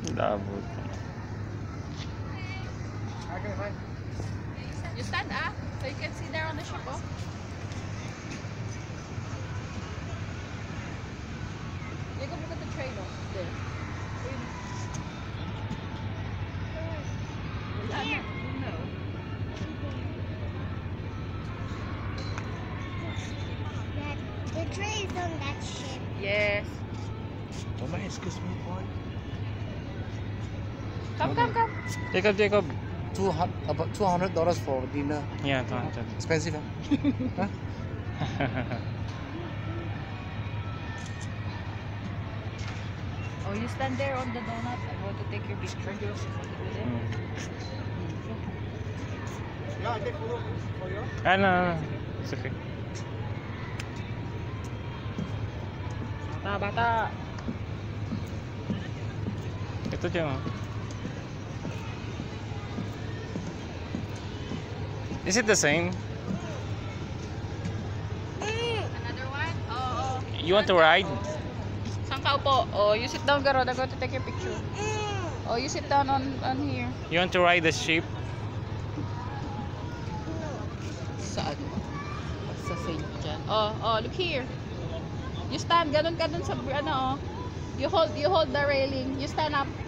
Labot. Okay, fine. You stand up so you can see there on the ship. Oh. You can look at the train. Oh, there. Here. No. Dad, the tray is on that ship. Yes. Mama, excuse me, boy. Come. Jacob. About $200 for dinner. Yeah, ito. Expensive, huh? Oh, you stand there on the donut. I want to take your picture. Want to do that? Yeah, I take photo for you. No. It's okay. Bata. Ito dyan, oh. Is it the same? Another one? Oh. You want to ride? Saan ka upo? Oh, you sit down, Garod. I'm going to take your picture. Oh, you sit down on here. You want to ride the ship? Saan? Sa St. John. Oh, look here. You stand, ganun ka dun sa, ano, oh. You hold the railing. You stand up.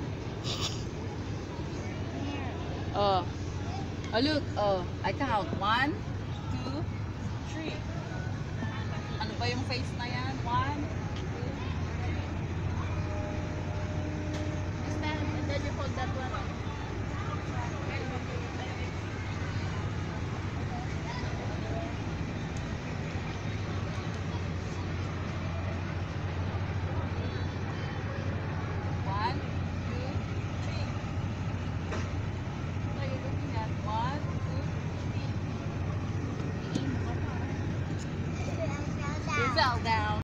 Oh, look. Oh, I count. 1, 2, 3. Ano ba yung face na yan? 1, 2, 3. You stand and then you hold that one. Down.